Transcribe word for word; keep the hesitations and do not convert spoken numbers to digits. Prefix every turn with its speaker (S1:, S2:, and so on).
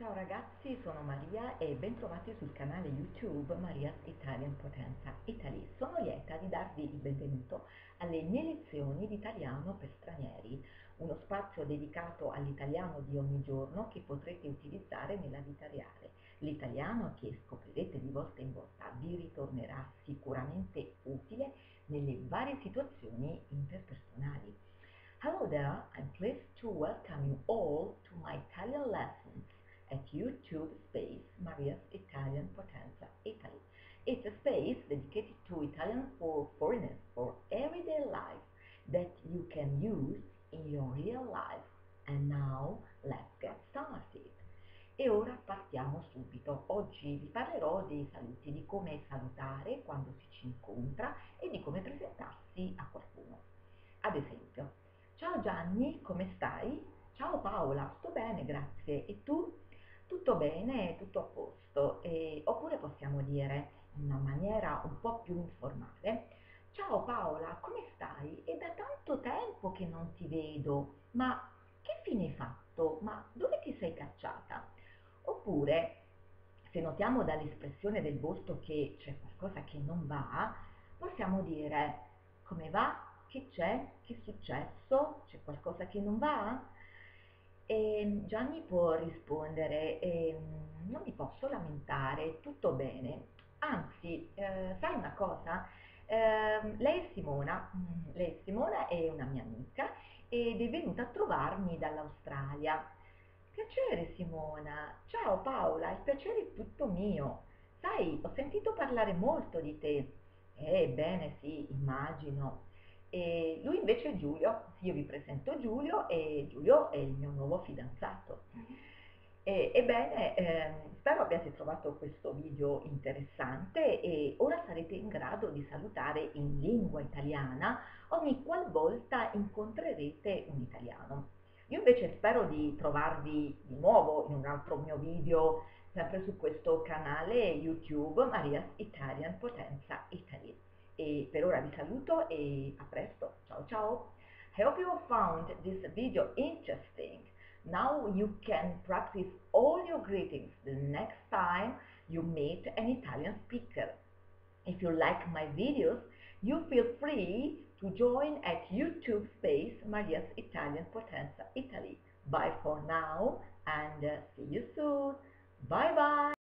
S1: Ciao ragazzi, sono Maria e bentrovati sul canale YouTube Maria's Italian Potenza Italy. Sono lieta di darvi il benvenuto alle mie lezioni di italiano per stranieri, uno spazio dedicato all'italiano di ogni giorno che potrete utilizzare nella vita reale. L'italiano che scoprirete di volta in volta vi ritornerà sicuramente utile nelle varie situazioni interpersonali. Hello there, I'm pleased to welcome you all to my Italian lessons at YouTube space Maria's Italian Potenza Italy. It's a space dedicated to Italian for foreigners for everyday life that you can use in your real life. And now let's get started. E ora partiamo subito. Oggi vi parlerò dei saluti, di come salutare quando si ci incontra e di come presentarsi a qualcuno. Ad esempio, ciao Gianni, come stai? Ciao Paola, sto bene, grazie. E tu? Tutto bene, tutto a posto. E, oppure possiamo dire in una maniera un po' più informale. Ciao Paola, come stai? È da tanto tempo che non ti vedo, ma che fine hai fatto? Ma dove ti sei cacciata? Oppure, se notiamo dall'espressione del volto che c'è qualcosa che non va, possiamo dire come va? Che c'è? Che è successo? C'è qualcosa che non va? E Gianni può rispondere, ehm, non mi posso lamentare, tutto bene. Anzi, eh, sai una cosa? Ehm, lei è Simona, mm, lei è Simona è una mia amica ed è venuta a trovarmi dall'Australia. Piacere Simona, ciao Paola, il piacere è tutto mio. Sai, ho sentito parlare molto di te. Ebbene sì, immagino. E lui invece è Giulio, io vi presento Giulio e Giulio è il mio nuovo fidanzato. E, ebbene, ehm, spero abbiate trovato questo video interessante e ora sarete in grado di salutare in lingua italiana ogni qualvolta incontrerete un italiano. Io invece spero di trovarvi di nuovo in un altro mio video, sempre su questo canale YouTube Maria's Italian Potenza Italy. E per ora vi saluto e a presto. Ciao ciao. I hope you have found this video interesting. Now you can practice all your greetings the next time you meet an Italian speaker. If you like my videos, you feel free to join at YouTube space Maria's Italian Potenza Italy. Bye for now and uh, see you soon. Bye bye.